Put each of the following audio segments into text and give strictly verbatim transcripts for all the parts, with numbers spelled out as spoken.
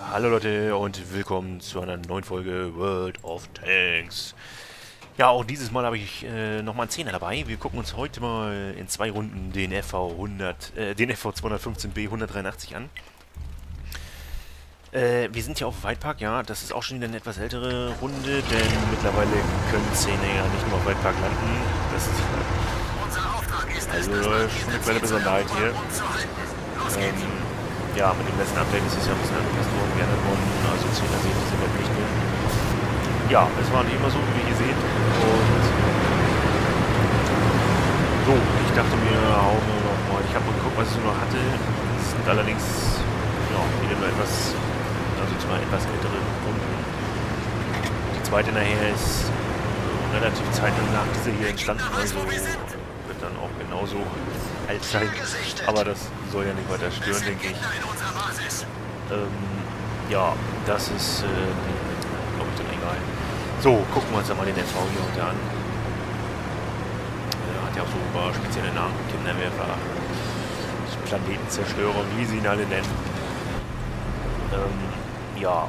Hallo Leute und willkommen zu einer neuen Folge World of Tanks. Ja, auch dieses Mal habe ich äh, nochmal einen Zehner dabei. Wir gucken uns heute mal in zwei Runden den F V hundert, äh, den F V zweihundertfünfzehn B hundertdreiundachtzig an. Äh, wir sind hier auf Weidpark, ja, das ist auch schon wieder eine etwas ältere Runde, denn mittlerweile können Zehner ja nicht nur auf Weidpark landen. Das ist also äh, schon eine kleine Besonderheit hier. Ähm, Ja, mit dem letzten Update ist es ja ein bisschen angepasst worden, geändert worden. Also Zehner sehen diese Map nicht mehr. Ja, es war nicht immer so, wie wir hier sehen. Und so, ich dachte mir, hauen wir noch mal. Ich habe mal geguckt, was ich so noch hatte. Es sind allerdings ja, wieder nur etwas, also zwei etwas ältere Runden. Die zweite nachher ist relativ zeitnah nach dieser hier entstanden, also wird dann auch genauso alt sein. Aber das soll ja nicht weiter stören, denke ich. Ähm, ja, das ist, ähm, glaube ich, dann egal. So, gucken wir uns dann mal den F V hier heute an. Er hat ja auch so ein paar spezielle Namen, Kinderwerfer, Planetenzerstörer, wie sie ihn alle nennen. Ähm, ja,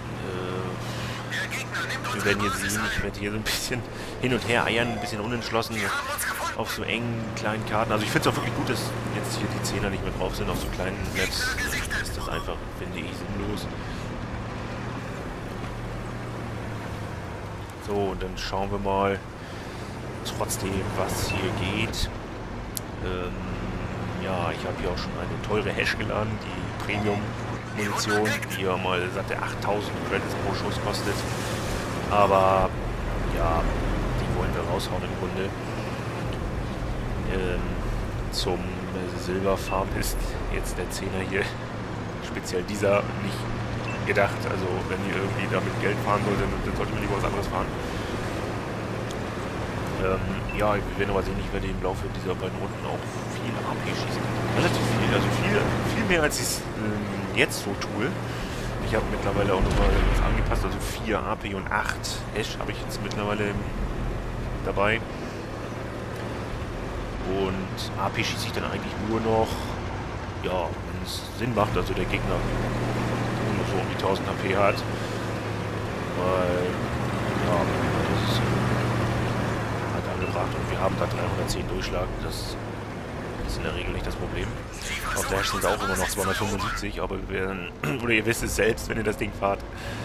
äh, wir werden hier sehen, ich werde hier so ein bisschen hin und her eiern, ein bisschen unentschlossen auf so engen kleinen Karten. Also ich finde es auch wirklich gut, dass jetzt hier die Zehner nicht mehr drauf sind. Auf so kleinen Maps ist das einfach, finde ich, sinnlos. So, und dann schauen wir mal trotzdem, was hier geht. Ähm, ja, ich habe hier auch schon eine teure Hash geladen, die Premium-Munition, die ja mal satte achttausend Credits pro Schuss kostet. Aber ja, die wollen wir raushauen im Grunde. Ähm, zum Silberfarm ist jetzt der Zehner hier, speziell dieser, nicht gedacht. Also wenn ihr irgendwie damit Geld fahren sollt, dann, dann sollte man lieber was anderes fahren. Ähm, ja, wir werden aber sehen, ich werde im Laufe dieser beiden Runden auch viel A P schießen. Relativ viel, also viel, viel mehr als ich es ähm, jetzt so tue. Ich habe mittlerweile auch nochmal was angepasst, also vier A P und acht Hash habe ich jetzt mittlerweile dabei. Und A P schieße ich dann eigentlich nur noch, ja, wenn es Sinn macht, also der Gegner nur so um die tausend A P hat. Weil, ja, das ist halt angebracht und wir haben da dreihundertzehn Durchschlag. Das ist in der Regel nicht das Problem. Auf der Hash sind auch immer noch zweihundertfünfundsiebzig, aber wir werden, oder ihr wisst es selbst, wenn ihr das Ding fahrt.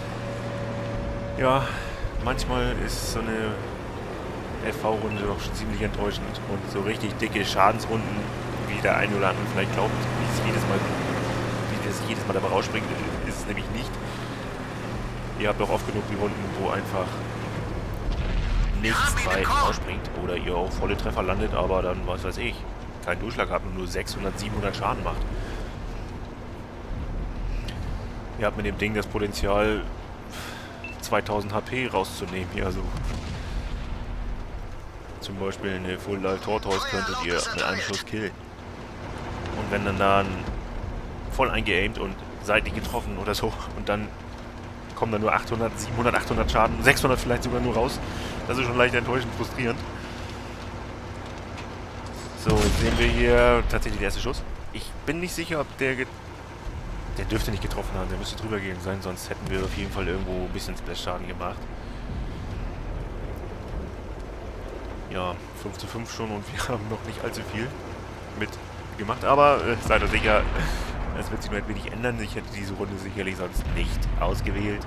Ja, manchmal ist so eine F V-Runde doch schon ziemlich enttäuschend und so richtig dicke Schadensrunden, wie der eine oder andere vielleicht glaubt, wie es jedes Mal, wie das jedes Mal dabei rausspringt, ist es nämlich nicht. Ihr habt doch oft genug die Runden, wo einfach nichts bei rausspringt oder ihr auch volle Treffer landet, aber dann, was weiß ich, keinen Durchschlag habt und nur sechshundert, siebenhundert Schaden macht. Ihr habt mit dem Ding das Potenzial, zweitausend H P rauszunehmen hier, also zum Beispiel eine Full Life Tortoise könntet ihr mit einem Schuss killen. Und wenn dann da voll eingeaimt und seitlich getroffen oder so und dann kommen da nur achthundert, siebenhundert, achthundert Schaden, sechshundert vielleicht sogar nur raus. Das ist schon leicht enttäuschend, frustrierend. So, jetzt sehen wir hier tatsächlich der erste Schuss. Ich bin nicht sicher, ob der ge der dürfte nicht getroffen haben, der müsste drüber gegangen sein, sonst hätten wir auf jeden Fall irgendwo ein bisschen Splash-Schaden gemacht. Ja, fünf zu fünf schon und wir haben noch nicht allzu viel mitgemacht, aber äh, seid ihr sicher, es wird sich nur ein wenig ändern. Ich hätte diese Runde sicherlich sonst nicht ausgewählt.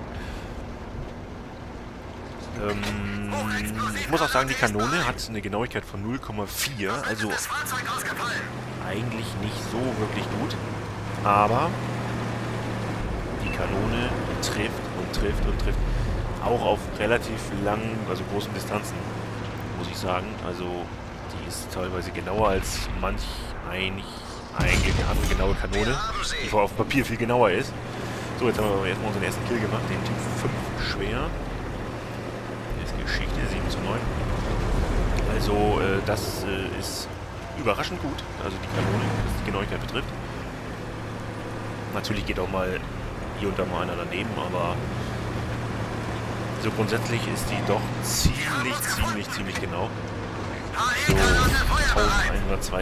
Ähm, ich muss auch sagen, die Kanone hat eine Genauigkeit von null Komma vier, also eigentlich nicht so wirklich gut, aber die Kanone trifft und trifft und trifft auch auf relativ langen, also großen Distanzen, muss ich sagen. Also die ist teilweise genauer als manch ein, eigentlich eine andere genaue Kanone, die auf dem Papier viel genauer ist. So, jetzt haben wir erstmal unseren ersten Kill gemacht, den Typ fünf schwer. Das ist Geschichte, sieben zu neun. Also äh, das äh, ist überraschend gut, also die Kanone, was die Genauigkeit betrifft. Natürlich geht auch mal hier und da mal einer daneben, aber so grundsätzlich ist die doch ziemlich, ziemlich, ziemlich genau. So,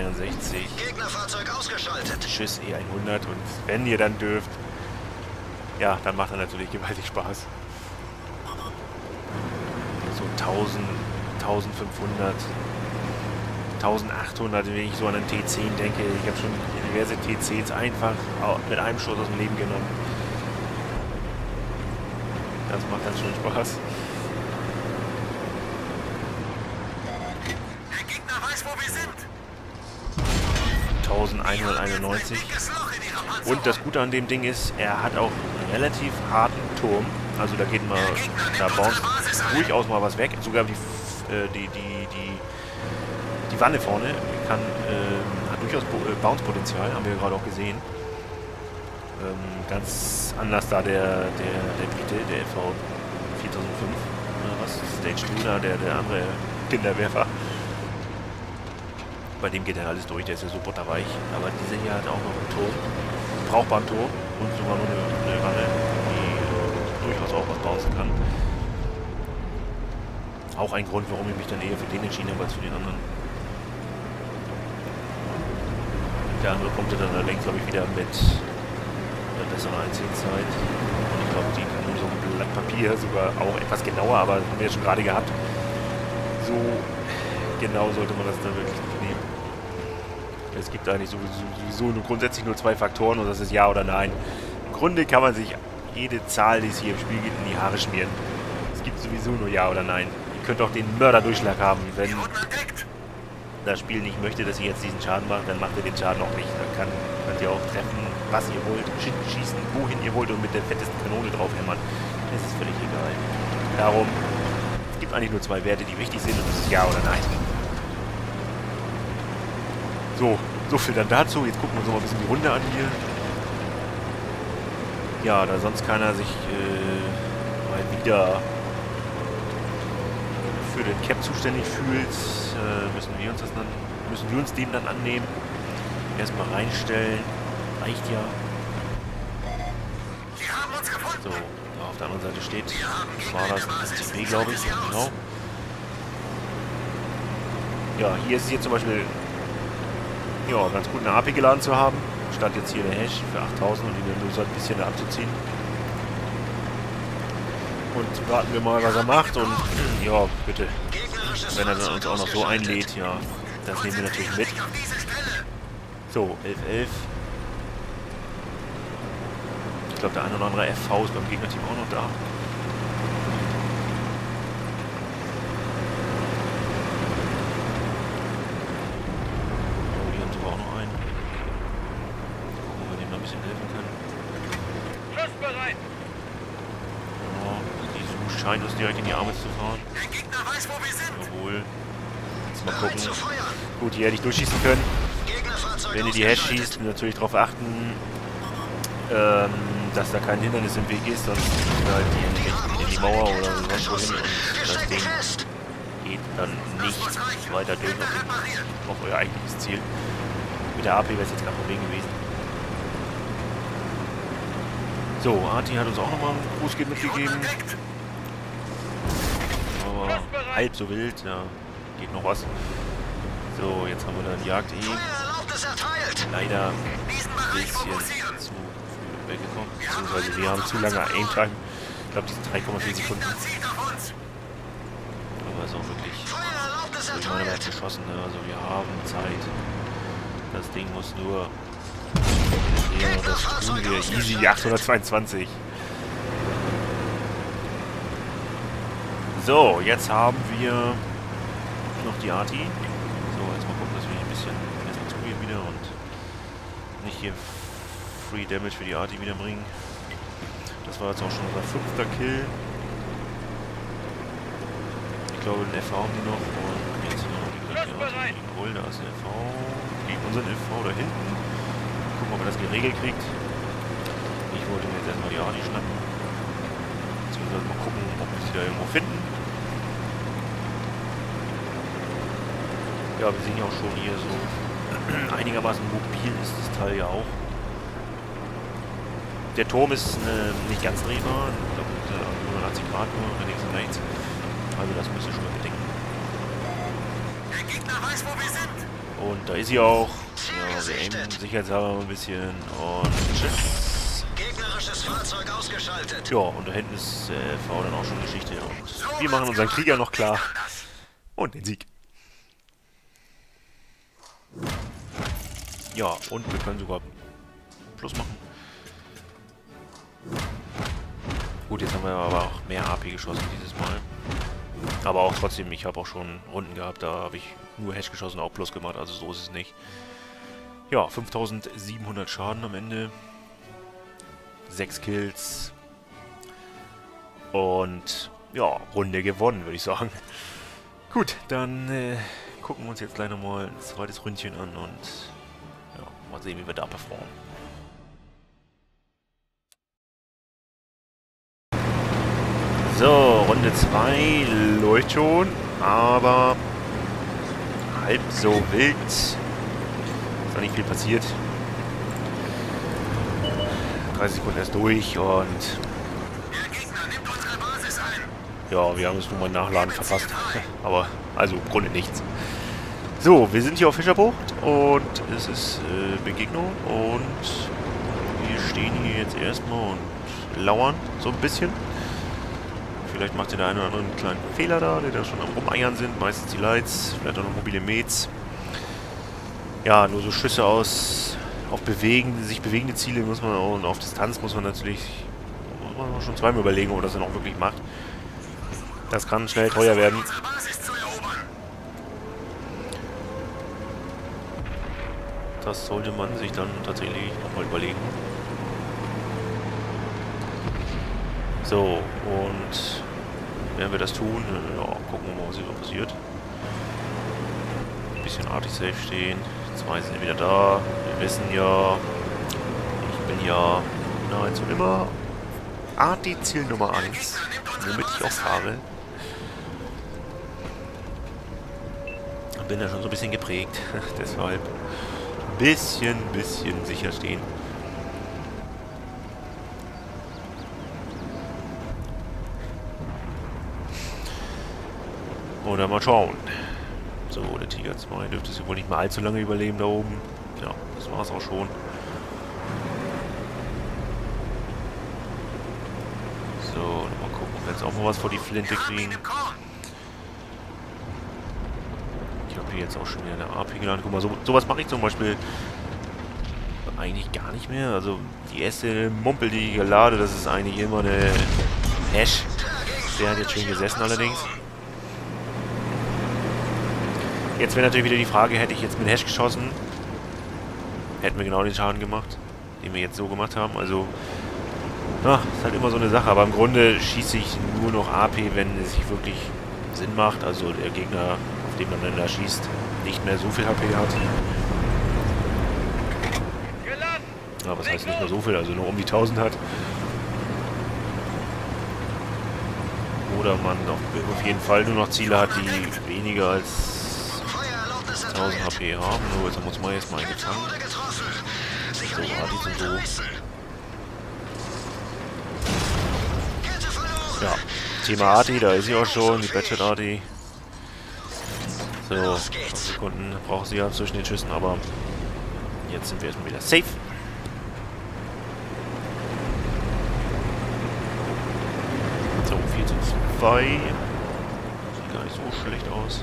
eintausendeinhundertzweiundsechzig. Tschüss E hundert und wenn ihr dann dürft, Ja, dann macht er natürlich gewaltig Spaß. So tausend, eintausendfünfhundert, eintausendachthundert, wenn ich so an den T zehn denke. Ich habe schon diverse T zehns einfach mit einem Schuss aus dem Leben genommen. Das macht dann schon Spaß. Der Gegner weiß, wo wir sind. eintausendeinhunderteinundneunzig. Und das Gute an dem Ding ist, er hat auch einen relativ harten Turm. Also da geht mal, da bounce durchaus mal was weg. Sogar die, äh, die, die, die, die Wanne vorne kann, äh, hat durchaus Bounce-Potenzial, haben wir gerade auch gesehen. Ähm, ganz anders da der, der, der Brite, der F V viertausendfünf. Oder was? Stage zwei da, der, der andere Kinderwerfer. Bei dem geht ja alles durch, der ist ja so butterweich. Aber dieser hier hat auch noch einen Turm, einen brauchbaren Turm und sogar nur eine, eine Wanne, die äh, durchaus auch was bouncen kann. Auch ein Grund, warum ich mich dann eher für den entschieden habe als für den anderen. Der andere kommt ja dann allerdings, glaube ich, wieder mit einer besseren Einziehzeit. Und ich glaube, die kann nur so ein Blatt Papier sogar auch etwas genauer, aber das haben wir ja schon gerade gehabt. So genau sollte man das dann wirklich nicht nehmen. Es gibt eigentlich sowieso, sowieso nur grundsätzlich nur zwei Faktoren und das ist Ja oder Nein. Im Grunde kann man sich jede Zahl, die es hier im Spiel gibt, in die Haare schmieren. Es gibt sowieso nur Ja oder Nein. Ihr könnt auch den Mörderdurchschlag haben. Wenn das Spiel nicht möchte, dass ihr jetzt diesen Schaden macht, dann macht ihr den Schaden auch nicht. Dann kann, könnt ihr auch treffen, was ihr wollt, schießen, wohin ihr wollt und mit der fettesten Kanone drauf hämmern. Das ist völlig egal. Darum, es gibt eigentlich nur zwei Werte, die wichtig sind und das ist Ja oder Nein. So, so viel dann dazu. Jetzt gucken wir uns noch mal ein bisschen die Runde an hier. Ja, da sonst keiner sich äh, mal wieder für den Cap zuständig fühlt, äh, müssen wir uns das dann, müssen wir uns dem dann annehmen. Erstmal reinstellen. Reicht ja. So, da auf der anderen Seite steht, war das S C P, glaube ich. Genau. Ja, hier ist es hier zum Beispiel ja, ganz gut eine A P geladen zu haben, statt jetzt hier der Hash für achttausend und ihn nur so ein bisschen abzuziehen. Und warten wir mal, was er macht und ja, bitte, wenn er dann uns auch noch so einlädt, ja, das nehmen wir natürlich mit. So, elf elf. Ich glaube, der eine oder andere F V ist beim Gegnerteam auch noch da. Scheint uns direkt in die Arme zu fahren. Der Gegner weiß, wo wir sind. Jawohl. Jetzt mal gucken. Gut, hier hätte ich durchschießen können. Wenn ihr die Hash schießt, natürlich darauf achten, ähm, dass da kein Hindernis im Weg ist, sonst halt die in die Mauer oder sonst wohin und das Ding geht dann nicht weiter durch auf, auf euer eigentliches Ziel. Mit der A P wäre es jetzt kein Problem gewesen. So, Arti hat uns auch nochmal einen Grußgeber mitgegeben. Aber halb so wild, ja, geht noch was. So, jetzt haben wir dann Jagd E. Leider ein bisschen zu früh weggekommen, beziehungsweise wir haben zu lange Aim-Time. Ich glaube, diese drei Komma vier Sekunden. Aber ist auch wirklich durch meine Welt geschossen, ne? Also wir haben Zeit. Das Ding muss nur... Ja, das tun wir. Easy achthundertzweiundzwanzig. So, jetzt haben wir noch die Arti. So, jetzt mal gucken, dass wir hier ein bisschen erstmal zuspielen wieder und nicht hier Free Damage für die Arti wieder bringen. Das war jetzt auch schon unser fünfter Kill. Ich glaube, den F V haben die noch und jetzt noch die Arti. Cool, da ist der F V. Gegen unseren F V da hinten. Gucken, ob er das geregelt kriegt. Ich wollte mir jetzt erstmal die Arti schnappen. Beziehungsweise mal gucken, ob wir sie da irgendwo finden. Ja, wir sehen ja auch schon hier so einigermaßen mobil ist das Teil ja auch. Der Turm ist äh, nicht ganz drehbar. Ich glaube, hundertachtzig Grad nur links und rechts. Also das müsst ihr schon mal bedenken. Der Gegner weiß, wo wir sind. Und da ist sie auch. Ja, wir aimen sicherheitshalber ein bisschen. Und tschüss. Gegnerisches Fahrzeug ausgeschaltet. Ja, und da hinten ist äh, V dann auch schon Geschichte. Und wir machen unseren Krieger noch klar. Und den Sieg. Ja, und wir können sogar Plus machen. Gut, jetzt haben wir aber auch mehr A P geschossen dieses Mal. Aber auch trotzdem, ich habe auch schon Runden gehabt, da habe ich nur Hesh geschossen, auch Plus gemacht, also so ist es nicht. Ja, fünftausendsiebenhundert Schaden am Ende. sechs Kills. Und ja, Runde gewonnen, würde ich sagen. Gut, dann äh, gucken wir uns jetzt gleich nochmal ein zweites Ründchen an und ja, mal sehen, wie wir da performen. So, Runde zwei läuft schon, aber halb so wild. Ist noch nicht viel passiert. dreißig Sekunden erst durch und ja, wir haben es nur mal Nachladen verpasst. Aber, also im Grunde nichts. So, wir sind hier auf Fischerbucht und es ist äh, Begegnung und wir stehen hier jetzt erstmal und lauern so ein bisschen. Vielleicht macht ihr der eine oder andere einen kleinen Fehler da, die da schon am Rumeiern sind. Meistens die Lights, vielleicht auch noch mobile Mates. Ja, nur so Schüsse aus auf bewegen, sich bewegende Ziele muss man auch, und auf Distanz muss man natürlich muss man schon zweimal überlegen, ob das dann auch wirklich macht. Das kann schnell teuer werden. Das sollte man sich dann tatsächlich nochmal überlegen. So, und werden wir das tun? Ja, gucken wir mal, was hier so passiert. Ein bisschen artig safe stehen. Zwei sind wieder da. Wir wissen ja, ich bin ja nahezu immer Arti Ziel Nummer eins, womit ich auch fahre. Bin da schon so ein bisschen geprägt, deshalb ein bisschen, bisschen sicher stehen. Oder mal schauen. So, der Tiger zwei dürfte sich wohl nicht mal allzu lange überleben da oben. Ja, das war es auch schon. So, mal gucken, ob wir jetzt auch mal was vor die Flinte kriegen. Ich habe hier jetzt auch schon wieder eine A P geladen. Guck mal, so, sowas mache ich zum Beispiel eigentlich gar nicht mehr. Also die erste Mumpel, die ich lade, das ist eigentlich immer eine Hesh. Der hat jetzt schön gesessen allerdings. Jetzt wäre natürlich wieder die Frage, hätte ich jetzt mit Hesh geschossen, hätten wir genau den Schaden gemacht, den wir jetzt so gemacht haben. Also, ja, ist halt immer so eine Sache. Aber im Grunde schieße ich nur noch A P, wenn es sich wirklich Sinn macht. Also der Gegner, auf den man dann da schießt, nicht mehr so viel H P hat. Ja, was heißt nicht mehr so viel? Also nur um die tausend hat. Oder man auf jeden Fall nur noch Ziele hat, die weniger als tausend H P haben. So, jetzt haben wir uns mal erstmal eingefangen. So, Artis und so. Ja, Thema Arti, da ist sie auch schon, die Batchet Arti. So, fünf Sekunden braucht sie ja zwischen den Schüssen, aber jetzt sind wir erstmal wieder safe. So, vier zu zwei. Sieht gar nicht so schlecht aus.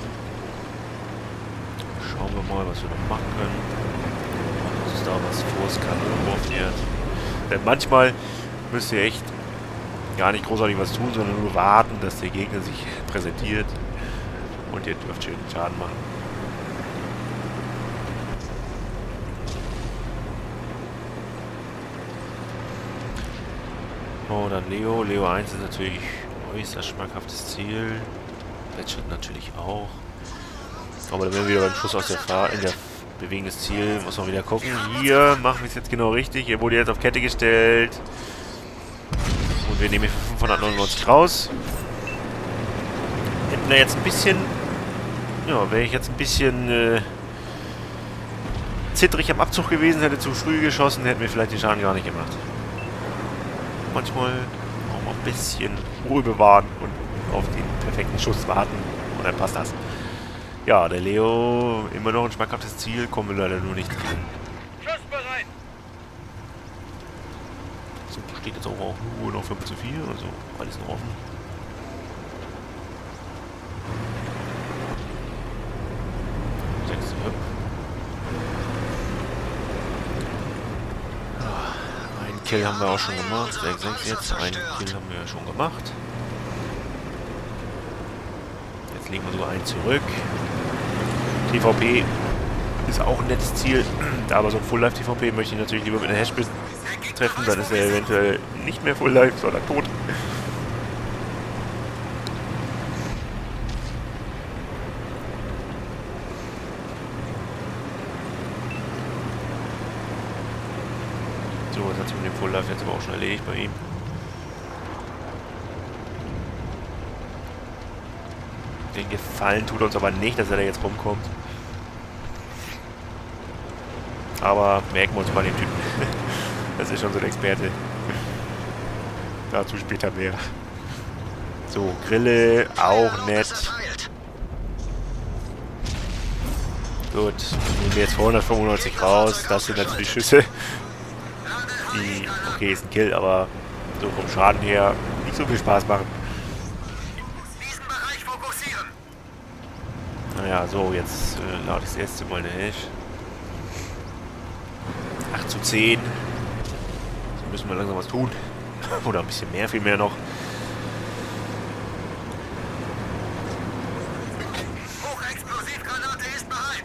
Schauen wir mal, was wir noch machen können. Was ist da was vors Kanonenwurf nähert. Denn manchmal müsst ihr echt gar nicht großartig was tun, sondern nur warten, dass der Gegner sich präsentiert. Und ihr dürft schön Schaden machen. Oh, dann Leo. Leo eins ist natürlich äußerst schmackhaftes Ziel. Batchet natürlich auch. Aber dann werden wir wieder beim Schuss aus der Fahr in der bewegendes Ziel. Muss man wieder gucken. Hier machen wir es jetzt genau richtig. Er wurde jetzt auf Kette gestellt. Und wir nehmen hier für fünfhundertneunundneunzig raus. Hätten wir jetzt ein bisschen... Ja, wäre ich jetzt ein bisschen äh, zittrig am Abzug gewesen, hätte zu früh geschossen, hätten wir vielleicht den Schaden gar nicht gemacht. Manchmal auch mal ein bisschen Ruhe bewahren und auf den perfekten Schuss warten. Und dann passt das. Ja, der Leo, immer noch ein schmackhaftes Ziel, kommen wir leider nur nicht drin. Schussbereit! steht jetzt auch, auch nur noch fünf zu vier, also alles noch offen. sechs, ja. Einen Kill haben wir auch schon gemacht. sechs, sechs jetzt. Einen Kill haben wir schon gemacht. Jetzt legen wir sogar einen zurück. T V P ist auch ein nettes Ziel. Aber so ein Full-Life-T V P möchte ich natürlich lieber mit einer Hashbit treffen. Dann ist er eventuell nicht mehr Full-Life, sondern tot. So, das hat sich mit dem Full-Life jetzt aber auch schon erledigt bei ihm. Den Gefallen tut uns aber nicht, dass er da jetzt rumkommt. Aber merken wir uns bei dem Typen. Das ist schon so ein Experte. Dazu später mehr. So, Grille, auch nett. Gut, nehmen wir jetzt hundertfünfundneunzig raus. Das sind natürlich Schüsse. Die, okay, ist ein Kill, aber so vom Schaden her nicht so viel Spaß machen. Naja, so, jetzt äh, lade ich das erste Mal eine Hash. acht zu zehn. So müssen wir langsam was tun. Oder ein bisschen mehr, viel mehr noch. Hochexplosivgranate ist bereit.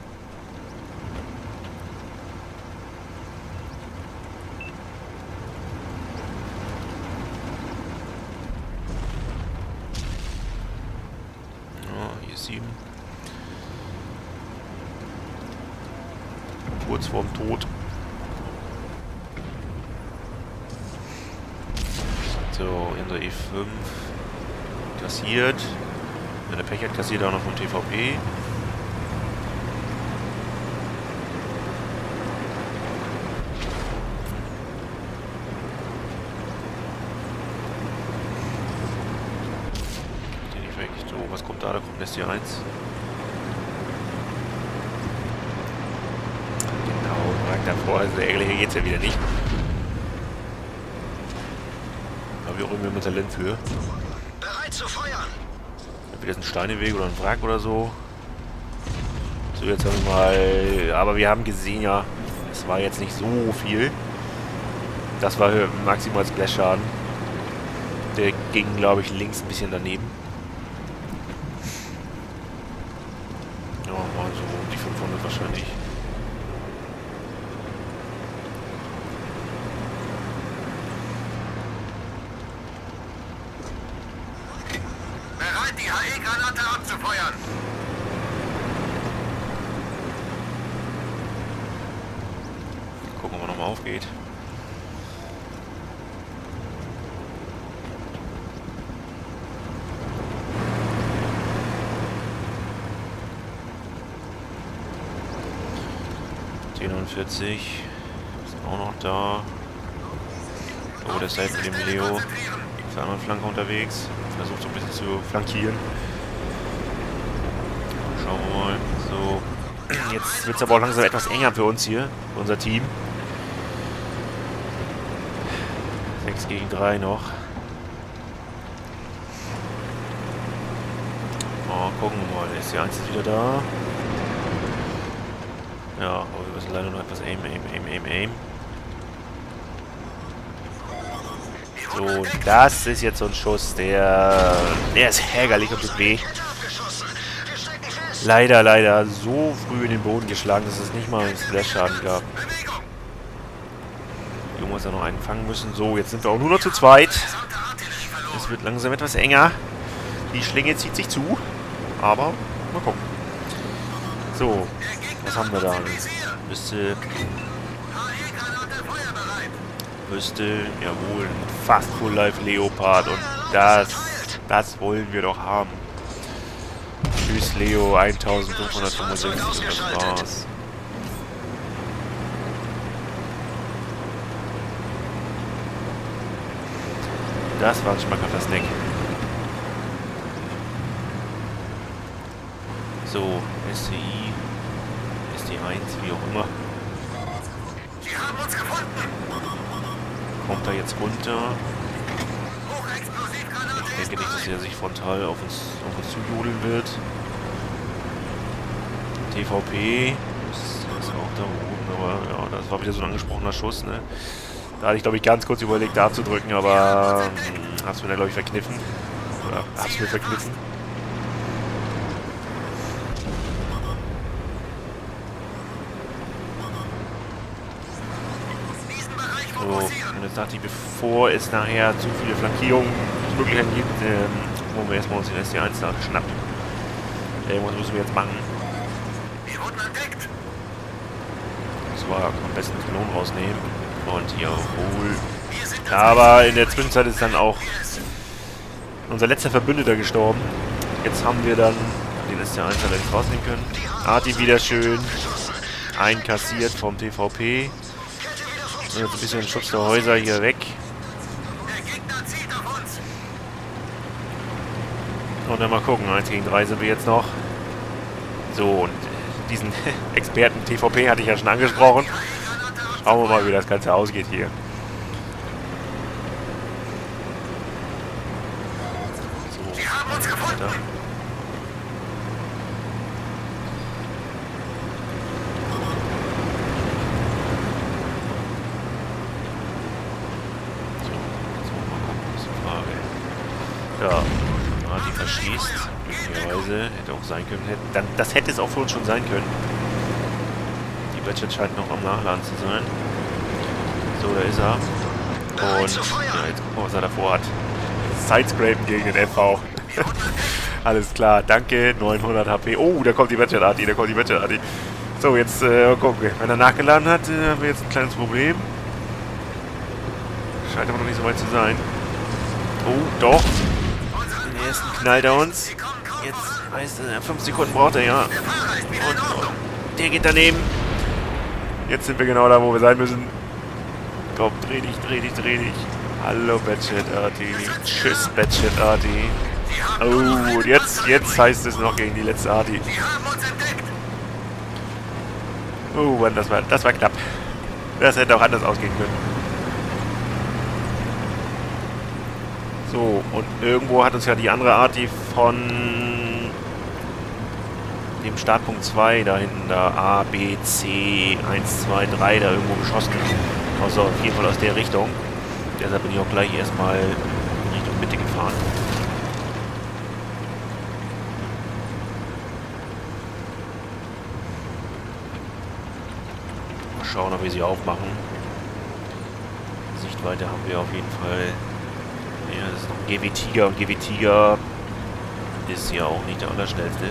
Ja, hier ist sieben. Kurz vorm Tod. So, in der E fünf kassiert. Wenn der Pech hat, kassiert auch noch vom T V P. Den nicht weg. So, was kommt da? Da kommt S T eins. Davor, also ehrlich, hier geht's ja wieder nicht. Aber wir auch irgendwie mit Talent für. Bereit zu feuern. Entweder ist ein Steineweg oder ein Wrack oder so. So, jetzt haben wir mal... Aber wir haben gesehen, ja, es war jetzt nicht so viel. Das war maximal Splash-Schaden. Der ging, glaube ich, links ein bisschen daneben. Ja, mal so um die fünfhundert wahrscheinlich. Die H E-Granate abzufeuern. Gucken, ob er nochmal aufgeht. neunundvierzig ist auch noch da. Oh, der ist halt mit dem Leo auf der anderen Flanke unterwegs. Versucht so ein bisschen zu flankieren. Schauen wir mal. So. Jetzt wird es aber auch langsam etwas enger für uns hier. Für unser Team. sechs gegen drei noch. Oh, gucken wir mal. Der S T eins ist wieder da. Ja, aber wir müssen leider noch etwas aim, aim, aim, aim, aim. So, das ist jetzt so ein Schuss, der, der ist ärgerlich und tut weh. Leider, leider so früh in den Boden geschlagen, dass es nicht mal einen Splash-Schaden gab. Irgendwas ja noch einen fangen müssen. So, jetzt sind wir auch nur noch zu zweit. Es wird langsam etwas enger. Die Schlinge zieht sich zu. Aber, mal gucken. So, was haben wir da? Müsste... Müsste, jawohl, fast Full Life Leopard und das, das wollen wir doch haben. Tschüss Leo, eintausendfünfhundertfünfundsechzig und das war's. Das war ein schmackhafter Snack. So, S T I, S T eins, wie auch immer. Sie haben uns gefunden. kommt er jetzt runter. Ich denke nicht, dass er sich frontal auf uns, auf uns zujodeln wird. T V P ist, ist auch da oben, aber ja, das war wieder so ein angesprochener Schuss, ne? Da hatte ich, glaube ich, ganz kurz überlegt, da abzudrücken, aber hm, hab's mir da, glaube ich, verkniffen. Oder hab's mir verkniffen. So, und jetzt dachte ich, bevor es nachher zu viele Flankierungsmöglichkeiten gibt, ähm, wollen wir erstmal uns den S D eins da schnappen. Irgendwas müssen wir jetzt machen. Und zwar am besten Kanonen rausnehmen. Und jawohl. Aber in der Zwischenzeit ist dann auch unser letzter Verbündeter gestorben. Jetzt haben wir dann den S D eins allerdings rausnehmen können. Arti wieder schön einkassiert vom T V P. Und jetzt ein bisschen Schutz der Häuser hier weg. Und dann mal gucken. eins gegen drei sind wir jetzt noch. So, und diesen Experten T V P hatte ich ja schon angesprochen. Schauen wir mal, wie das Ganze ausgeht hier. So, weiter. Ja, die verschießt. Möglicherweise hätte auch sein können. Dann, das hätte es auch für uns schon sein können. Die Batchet scheint noch am Nachladen zu sein. So, da ist er. Und ja, jetzt gucken wir, was er davor hat. Sidescrapen gegen den F V. Alles klar, danke. neunhundert H P. Oh, da kommt die Batchet Arti, da kommt die Batchet Arti. So, jetzt äh, gucken wir. Wenn er nachgeladen hat, äh, haben wir jetzt ein kleines Problem. Scheint aber noch nicht so weit zu sein. Oh, doch. Den ersten knallt er uns. Jetzt, weißt du, fünf Sekunden braucht er, ja. Und, und der geht daneben. Jetzt sind wir genau da, wo wir sein müssen. Komm, dreh dich, dreh dich, dreh dich. Hallo, Batchet Arti. Tschüss, Batchet Arti. Oh, und jetzt, jetzt heißt es noch gegen die letzte Arti. Oh, Mann, das war, das war knapp. Das hätte auch anders ausgehen können. So, und irgendwo hat uns ja die andere Arti von dem Startpunkt zwei da hinten, da A, B, C, eins, zwei, drei, da irgendwo geschossen. Also auf jeden Fall aus der Richtung. Deshalb bin ich auch gleich erstmal Richtung Mitte gefahren. Mal schauen, ob wir sie aufmachen. Sichtweite haben wir auf jeden Fall. Ja, das ist noch ein G W Tiger und G W Tiger ist ja auch nicht der allerschnellste.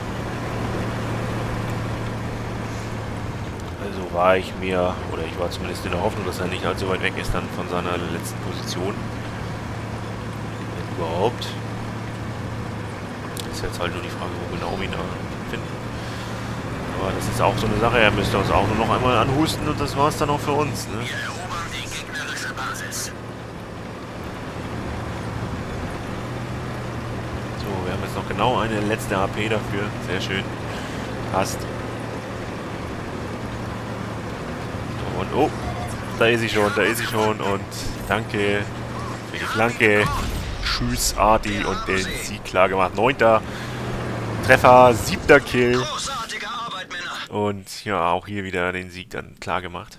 Also war ich mir, oder ich war zumindest in der Hoffnung, dass er nicht allzu weit weg ist dann von seiner letzten Position. Wenn überhaupt. Ist jetzt halt nur die Frage, wo genau wir ihn da finden. Aber das ist auch so eine Sache, er müsste uns auch nur noch einmal anhusten und das war es dann auch für uns, ne? Wir haben jetzt noch genau eine letzte H P dafür. Sehr schön. Passt. Und oh, da ist sie schon, da ist sie schon. Und danke für die Flanke. Tschüss, Arti. Und den Sieg klar gemacht. Neunter Treffer, siebter Kill. Und ja, auch hier wieder den Sieg dann klar gemacht.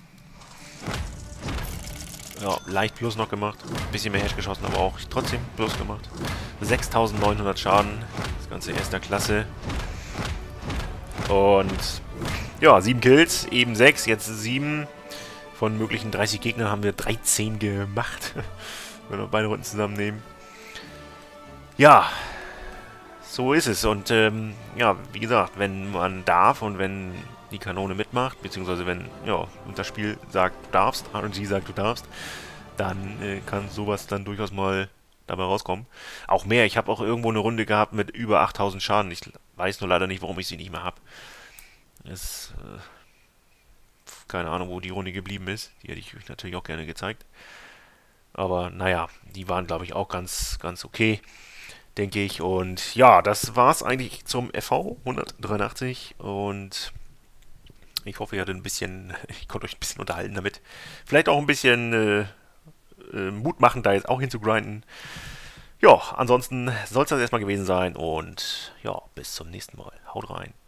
Ja, leicht plus noch gemacht. Ein bisschen mehr Hash geschossen, aber auch trotzdem plus gemacht. sechstausendneunhundert Schaden. Das Ganze erster Klasse. Und ja, sieben Kills, eben sechs, jetzt sieben. Von möglichen dreißig Gegnern haben wir dreizehn gemacht. Wenn wir beide Runden zusammennehmen. Ja, so ist es. Und ähm, ja, wie gesagt, wenn man darf und wenn die Kanone mitmacht, beziehungsweise wenn ja, das Spiel sagt, du darfst, R N G sagt, du darfst, dann äh, kann sowas dann durchaus mal dabei rauskommen. Auch mehr, ich habe auch irgendwo eine Runde gehabt mit über achttausend Schaden. Ich weiß nur leider nicht, warum ich sie nicht mehr habe. Ist, äh, keine Ahnung, wo die Runde geblieben ist. Die hätte ich euch natürlich auch gerne gezeigt. Aber naja, die waren, glaube ich, auch ganz, ganz okay, denke ich. Und ja, das war's eigentlich zum F V hundertdreiundachtzig und ich hoffe, ihr hattet ein bisschen, ich konnte euch ein bisschen unterhalten damit. Vielleicht auch ein bisschen äh, äh, Mut machen, da jetzt auch hinzugrinden. Ja, ansonsten soll es das erstmal gewesen sein und ja, bis zum nächsten Mal. Haut rein.